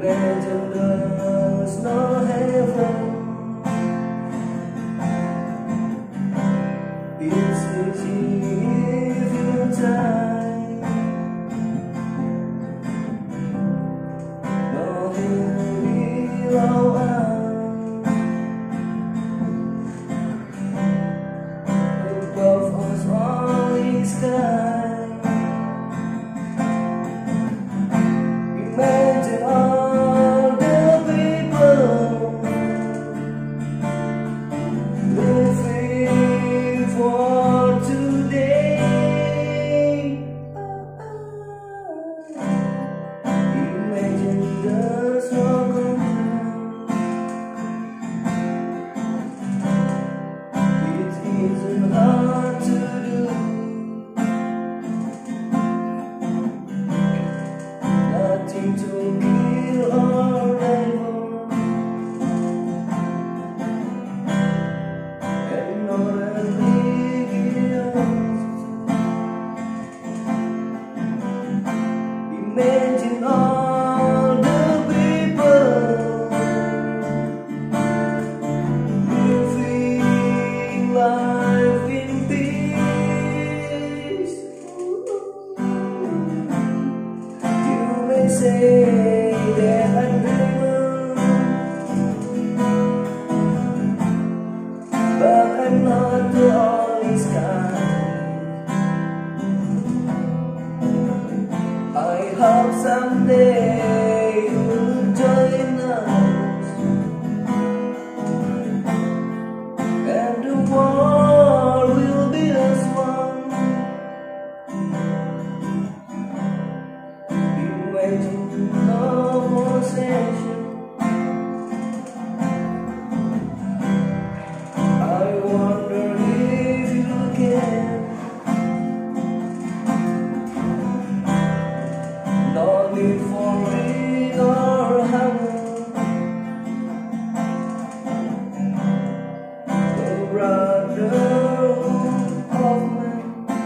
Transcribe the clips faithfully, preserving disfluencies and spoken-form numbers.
Imagine there's no heaven. It's easy if you try. No hill below us, above us only sky. Imagine all the people living for today. Imagine the struggle. It isn't hard to do. Nothing to kill or rival, and not oblivious. Imagine all the people living life in peace. You may say that I'm dreaming, but I'm not the only sky. I hope someday you'll join us, and the world will be as one. Imagine no possession. I wonder if you can. No need for greed or hunger. The brotherhood of man.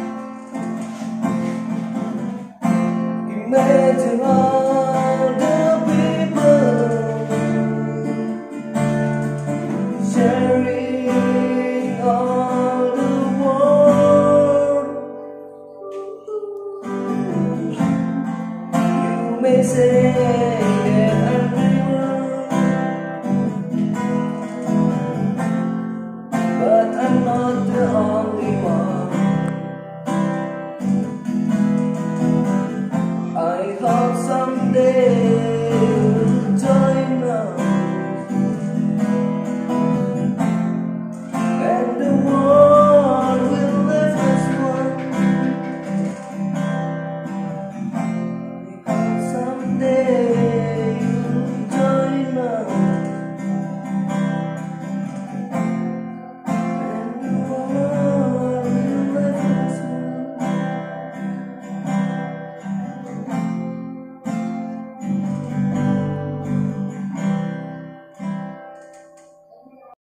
Imagine all the people sharing all the world. You may say that I'm dreaming, but I'm not the only one. I hope someday